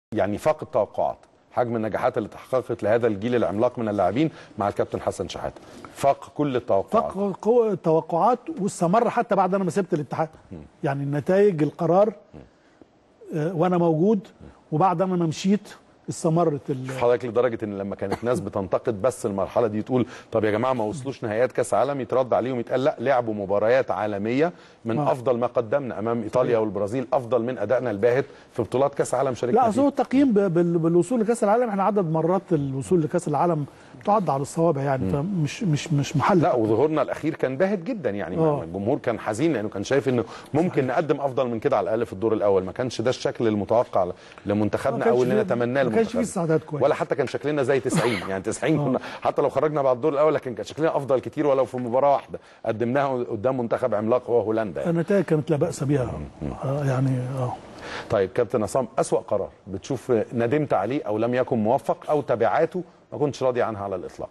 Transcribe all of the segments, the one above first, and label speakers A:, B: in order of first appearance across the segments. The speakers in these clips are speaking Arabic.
A: يعني فاق التوقعات. حجم النجاحات اللي تحققت لهذا الجيل العملاق من اللاعبين مع الكابتن حسن شحاته فاق كل التوقعات،
B: فاق التوقعات، واستمر حتى بعد انا ما سبت الاتحاد. يعني النتائج القرار وانا موجود، وبعد ما مشيت استمرت
A: حضرتك لدرجه ان لما كانت ناس بتنتقد بس المرحله دي تقول طب يا جماعه ما وصلوش نهائيات كاس عالم، يترد عليهم يتقال لا، لعبوا مباريات عالميه من افضل ما قدمنا امام ايطاليا والبرازيل، افضل من ادائنا الباهت في بطولات كاس عالم شاركنا
B: فيها. لا، هو التقييم بالوصول لكاس العالم، احنا عدد مرات الوصول لكاس العالم تعد على الصوابع يعني، فمش محل.
A: لا، وظهورنا الاخير كان باهت جدا يعني. الجمهور كان حزين لانه كان شايف انه ممكن نقدم افضل من كده على الاقل في الدور الاول. ما كانش ده الشكل المتوقع لمنتخبنا او اللي نتمناه
B: لمنتخبنا. ما كانش فيه استعداد كويس،
A: ولا حتى كان شكلنا زي 90 يعني 90 كنا حتى لو خرجنا بعد الدور الاول لكن كان شكلنا افضل كتير ولو في مباراه واحده قدمناها قدام منتخب عملاق هو هولندا يعني.
B: النتائج كانت لا باس بها يعني.
A: طيب كابتن عصام، اسوأ قرار بتشوف ندمت عليه او لم يكن موفق او تبعاته ما كنتش راضي عنها على الاطلاق؟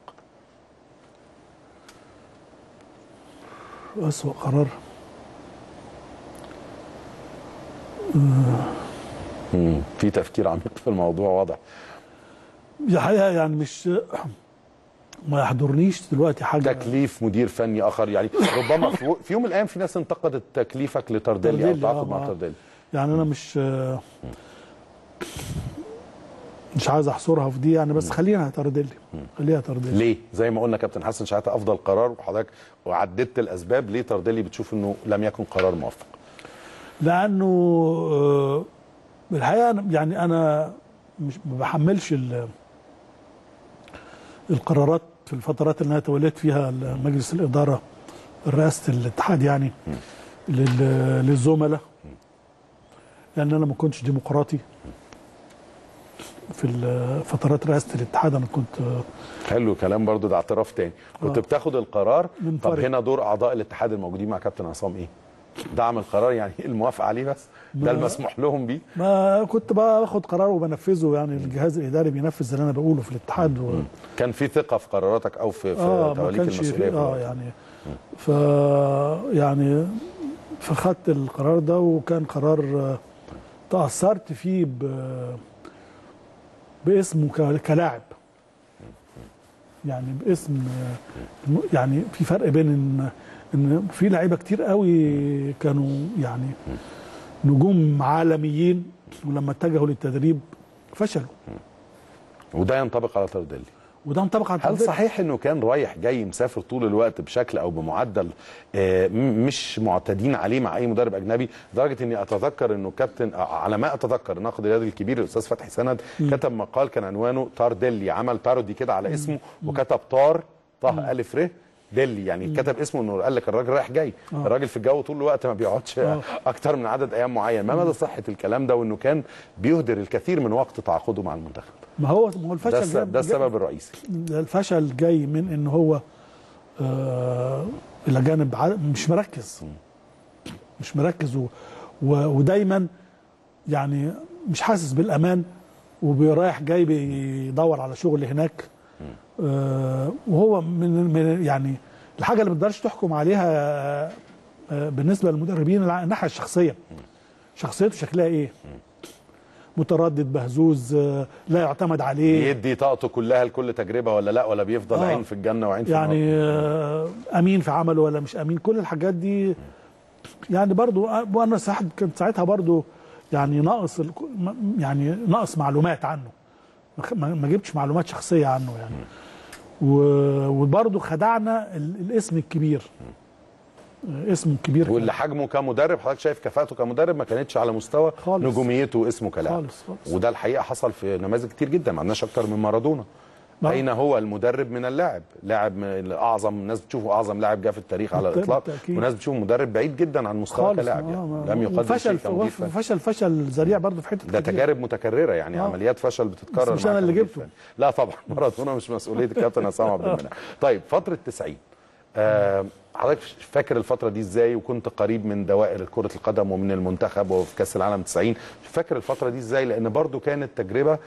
B: أسوأ قرار
A: في تفكير عميق في الموضوع واضح.
B: الحقيقه يعني مش ما يحضرنيش دلوقتي حاجه.
A: تكليف مدير فني اخر يعني، ربما في يوم من الايام في ناس انتقدت تكليفك لتردلي او التعاقد مع تردلي.
B: يعني انا مش عايز احصرها في دي يعني، بس خليها تردلي.
A: ليه؟ زي ما قلنا كابتن حسن شحاته افضل قرار، وحضرتك وعددت الاسباب ليه تردلي بتشوف انه لم يكن قرار موفق.
B: لانه الحقيقه يعني انا مش ما بحملش القرارات في الفترات اللي انا توليت فيها مجلس الاداره رئاسه الاتحاد يعني للزملاء، لان انا ما كنتش ديمقراطي في فترات رئاسه الاتحاد. انا كنت
A: حلو كلام برضو، ده اعتراف تاني. كنت بتاخد القرار. طب هنا دور اعضاء الاتحاد الموجودين مع كابتن عصام ايه؟ دعم القرار يعني الموافقه عليه بس؟ ده المسموح لهم بيه؟
B: ما كنت باخد قرار وبنفذه يعني. الجهاز الاداري بينفذ اللي انا بقوله في الاتحاد.
A: كان في ثقه في قراراتك او في توليك المسؤوليه؟
B: يعني فخدت القرار ده، وكان قرار تاثرت فيه باسمه كلاعب يعني، باسم يعني. في فرق بين ان في لعيبه كتير قوي كانوا يعني نجوم عالميين، ولما اتجهوا للتدريب فشلوا.
A: وده ينطبق على تردلي. هل صحيح انه كان رايح جاي مسافر طول الوقت بشكل او بمعدل مش معتادين عليه مع اي مدرب اجنبي، لدرجه اني اتذكر انه كابتن على ما اتذكر الناقد الرياضي الكبير الاستاذ فتحي سند كتب مقال كان عنوانه تاردلي، عمل بارودي كده على اسمه وكتب طه الف ر دلي، يعني كتب اسمه انه قال لك الراجل رايح جاي. الراجل في الجو طول الوقت ما بيقعدش اكتر من عدد ايام معين. ما مدى صحه الكلام ده، وانه كان بيهدر الكثير من وقت تعاقده مع المنتخب؟
B: ما هو الفشل
A: ده السبب الرئيسي.
B: الفشل جاي من ان هو الى جانب مش مركز ودايما يعني مش حاسس بالامان، وبيرايح جاي بيدور على شغل هناك. وهو من يعني الحاجه اللي ما تقدرش تحكم عليها بالنسبه للمدربين الناحيه الشخصيه. شخصيته شكلها ايه؟ متردد، بهزوز، لا يعتمد عليه،
A: يدي طاقته كلها لكل تجربه ولا لا، ولا بيفضل عين في الجنه وعين في النار
B: يعني امين في عمله ولا مش امين. كل الحاجات دي يعني برضو. وانا كنت ساعتها برضو يعني ناقص معلومات عنه، ما جبتش معلومات شخصيه عنه يعني. وبرضو خدعنا الاسم الكبير، اسمه كبير،
A: واللي حجمه كمدرب حضرتك شايف كفاءته كمدرب ما كانتش على مستوى نجوميته واسمه كلاعب خالص. وده الحقيقه حصل في نماذج كتير جدا. ما عندناش اكتر من مارادونا. اين هو المدرب من اللاعب؟ لاعب اعظم الناس بتشوفه اعظم لاعب جه في التاريخ على الاطلاق، وناس بتشوفه مدرب بعيد جدا عن مستوى كلاعب يعني. لم يقدم شيء كمدير فني.
B: فشل ذريع برضه في حته
A: ده تجارب متكرره يعني. عمليات فشل بتتكرر.
B: مش انا اللي جبته.
A: لا طبعا مارادونا مش مسؤوليه الكابتن عصام عبد المنعم. طيب فتره 90 حضرتك فاكر الفتره دي ازاي؟ وكنت قريب من دوائر كره القدم ومن المنتخب وفي كاس العالم 90، فاكر الفتره دي ازاي؟ لان برضو كانت تجربه